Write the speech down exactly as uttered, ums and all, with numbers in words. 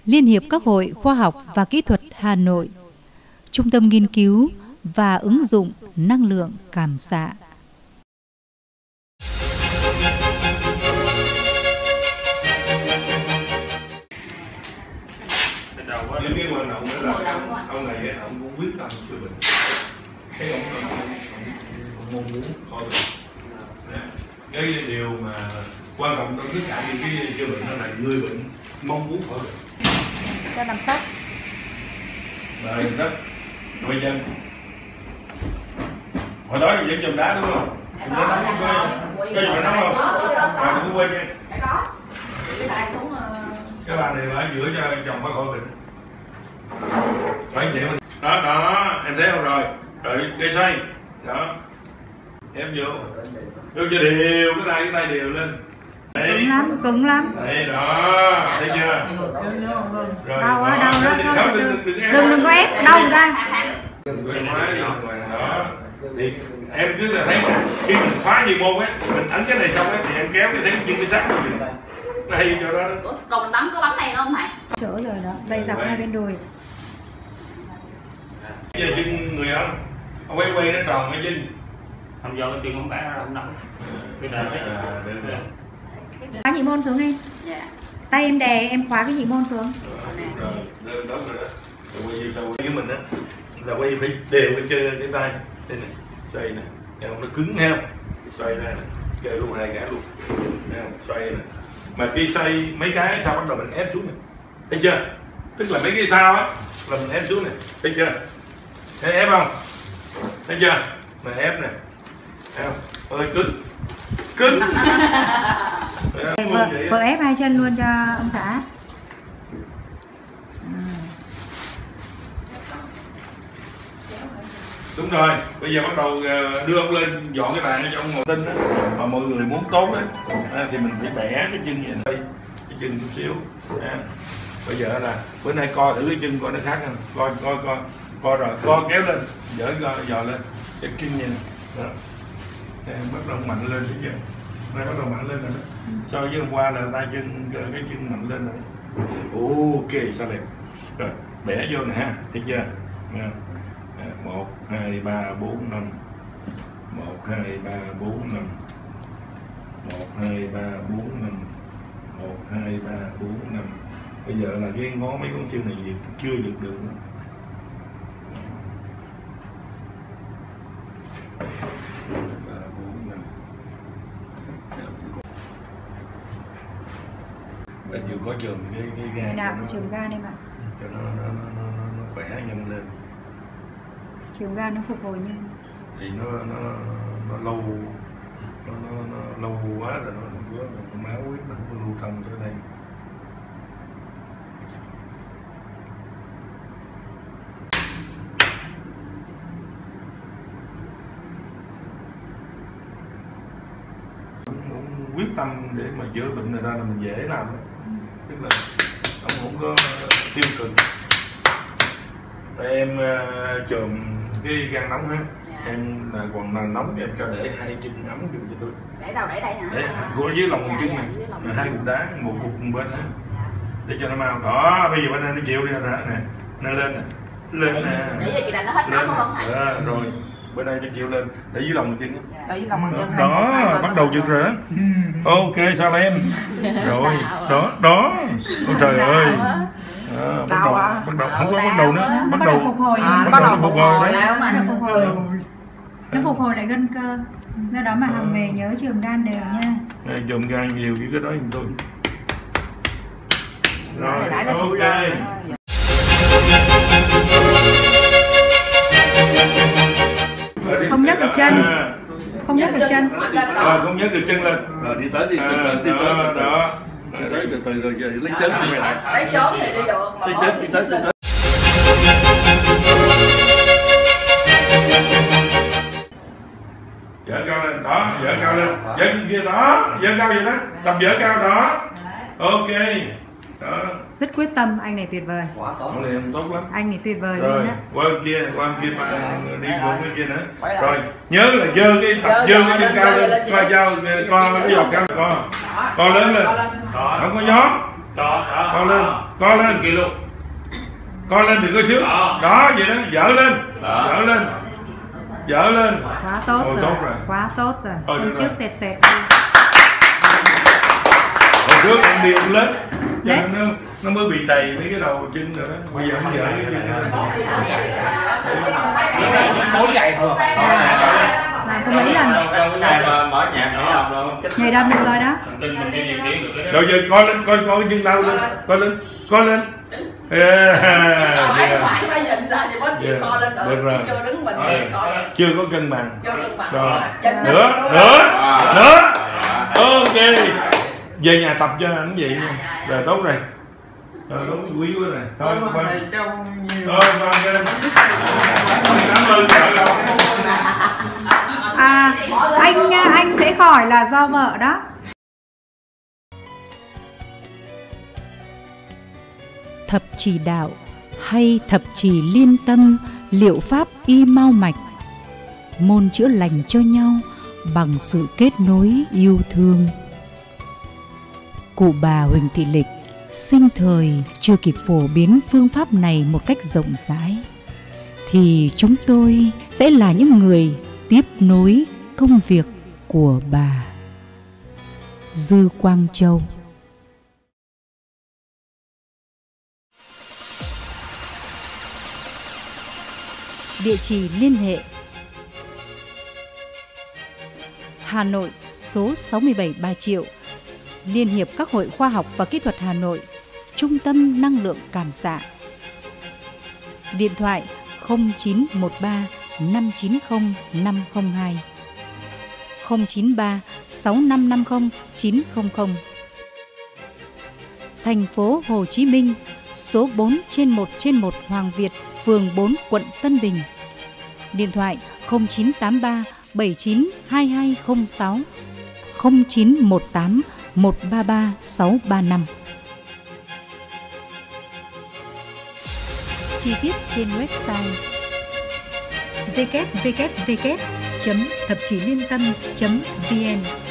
Liên hiệp các hội khoa học và kỹ thuật Hà Nội, Trung tâm nghiên cứu và ứng dụng năng lượng cảm xạ. Những cái quan trọng nữa là ông này ông cũng quyết tâm chữa bệnh. Cái ông ông mong muốn khỏi bệnh. Cái điều mà quan trọng trong tất cả những cái chữa bệnh đó là người bệnh mong muốn khỏi bệnh. Cho nằm sấp. Rồi nằm sấp. Quay chân. Hồi đó là vẫn chùm đá đúng không? Chùm đá nóng không? Có chùm đá nóng không? Rồi đừng có quay chân. Cái bàn này ở giữa cho chồng có khỏi bệnh. Phải vậy mình. Đó đó, em thấy không rồi. Rồi cây xoay. Đó. Ép vô. Vô cho đều cái tay cái tay đều lên. Đấy. Cứng lắm, cứng lắm. Đấy đó, thấy chưa? Rồi, đau quá, đau đó. Đừng đừng đừng đừng đừng có ép, đau người ta. Đừng khóa đi đó. Thì em cứ là thấy khi mình khóa nhiều môn ấy, mình ấn cái này xong ấy thì em kéo cái thấy chân cái sắt của mình. Nó hay cho đó. Còn mình bấm có bấm này không thầy? Chỗ rồi đó, dây dọc hai bên đùi. Bây giờ chân người không? Ông quay quay nó tròn cái chân. Không do cái chân không bẻ không nóng. Cái đời đấy. Khóa nhị môn xuống đi. Dạ. Tay em đè, em khóa cái nhị môn xuống. Rồi, rồi, đó rồi đó. Rồi quay vô sau với mình á. Là quay phải đều cái chân cái tay. Đây này, xoay nè. Nghe không? Nó cứng ha. Xoay ra nè. Kêu luôn hai cái luôn. Nghe không? Xoay nè. Mà khi xoay mấy cái sao bắt đầu mình ép xuống nè. Thấy chưa? Tức là mấy cái sao á là mình ép xuống nè. Thấy chưa? Thấy ép không? Thấy chưa? Mình ép nè. Thấy không? Ơi cứng. Cứng. Vợ, vợ ép hai chân luôn cho ông xã. Đúng rồi, bây giờ bắt đầu đưa ông lên dọn cái bàn cho ông ngồi tinh đó. Mà mọi người muốn tốt đó thì mình phải bẻ cái chân vậy đây, cái chân chút xíu. À, bây giờ là bữa nay co thử cái chân coi nó khác không, coi coi coi coi rồi, co kéo lên, dở dò lên, cái chân vậy nè. Bắt đầu mạnh lên bây giờ, nay bắt đầu mạnh lên rồi đó. So với hôm qua là tay chân cái chân mạnh lên rồi. Ok, sao đẹp. Rồi bẻ vô nè ha, thấy chưa? Một, hai, ba, bốn, năm. Một, hai, ba, bốn, năm. Một, hai, ba, bốn, năm. Một, hai, ba, bốn, năm. Bây giờ là cái ngón mấy con chân này gì chưa được được nữa. ba, bốn, năm. Bây giờ có trường cái cái gan. Ngày nào cũng trường gan em ạ. Cho nó, nó, nó, nó, nó khỏe nhanh lên. Trường gan nó phục hồi nhanh. Thì nó nó nó lâu nó, nó, nó lâu quá rồi nó không có máu huyết nó không lưu thông tới đây. Ông quyết tâm để mà chữa bệnh người ta là mình dễ làm đó. Tức là ông không có tiêu cực. Tại em uh, chườm cái gan nóng ha. Dạ. Em là còn là nóng em cho để hai chân ấm chung cho tôi. Để đâu để đây hả? Để của dưới lòng dạ, chân dạ, này. Dạ, hai cục đá, một cục bên đó. Dạ. Để cho nó mau. Đó, bây giờ bên đây nó chịu đi rồi nè. Nó lên nè. Lên để, nè. Để cho chị Đành nó hết nóng không thầy? À, rồi. Bên đây nó chịu lên. Để dưới lòng chân. Dạ. Ở dưới lòng chân. Đó, đó bắt đầu chừng rồi đó. Ok, sao em? Rồi, đó, đó. Ôi trời ơi. À, bắt đầu, bắt đầu, không có bắt đầu nữa, nó bắt đầu phục hồi, à, bắt đầu phục hồi đấy. Nó phục hồi, nó phục hồi lại gân cơ. Do đó mà hằng về nhớ chườm gan đều nha. Chườm gan nhiều với cái đó giùm tôi. Rồi, nãy nó ok. Không nhấc được chân, không nhấc được chân. Rồi, không nhấc được chân lên. Rồi đi tới đi, từ từ đi tới. Đó. Tới từ từ rồi lấy chớp đi mày lại. Lấy chớp thì đi được mà. Lấy chớp đi tới đi tới. Dở cao lên, đó, dở cao lên, dở trên kia đó, dở cao vậy đó, tập dở cao đó. Ok. Đó. Rất quyết tâm, anh này tuyệt vời. Quá tốt. Ông này em tốt lắm. Anh này tuyệt vời Rồi, luôn á. qua bên kia, qua bên kia mà đi qua bên kia nữa. Rồi, nhớ là dơ cái tập dơ cái chân cao lên, coi dao, co cái giọt cao, co, co lớn lên. Không có nhón. Co lên. Co lên kìa luôn. Co lên đừng có xíu. Đó, đó vậy đó, dở lên. Đó. Dở lên. Dở lên. Quá tốt, Ôi, rồi. tốt rồi. Quá tốt rồi. Thôi, Hôm được trước rồi. sẹt sẹt. Hồi trước em đi em lớn. Cho Đấy. nên nó, nó mới bị tầy mấy cái đầu chân rồi đó. Bây giờ nó dở cái chân rồi. bốn giày thôi. Làm có mấy lần. Ngày mà mở nhạc nhảy đồng luôn. Nhảy đâm được rồi đó. Tin mình chưa nhiều tiếng được cái đó. Rồi giờ coi lên, coi coi cái chân đau lên. Coi lên, coi lên. Yeah. Phải phải phải nhìn ra thì mới chịu Yeah. co lên Được được. rồi. Chưa đứng mình Rồi. coi. Chưa có cân bằng. Chưa cân bằng. Rồi. Nhìn Nữa, nó- nữa, nữa. Ok. Về nhà tập cho anh vậy nha. Rồi tốt rồi. Rồi tốt quý quá rồi. Thôi, thôi. Thầy trông nhiều. Thôi, thôi, ok. Cảm ơn vợ đâu. À, anh anh sẽ khỏi là do vợ đó. Thập trì đạo hay thập trì liên tâm, liệu pháp y mau mạch, môn chữa lành cho nhau bằng sự kết nối yêu thương. Cụ bà Huỳnh Thị Lịch sinh thời chưa kịp phổ biến phương pháp này một cách rộng rãi, thì chúng tôi sẽ là những người tiếp nối công việc của bà. Dư Quang Châu. Địa chỉ liên hệ: Hà Nội, số sáu mươi bảy Bà Triệu, Liên hiệp các hội khoa học và kỹ thuật Hà Nội, Trung tâm năng lượng cảm xạ. Điện thoại không chín một ba năm chín không năm không hai, không chín ba sáu năm năm không chín không không. Thành phố Hồ Chí Minh, số bốn trên một trên một Hoàng Việt, phường bốn, quận Tân Bình. Điện thoại không chín tám ba bảy chín hai hai không sáu, không chín một tám một ba ba sáu ba năm. Chi tiết trên website w w w chấm thập chỉ liên tâm chấm vn.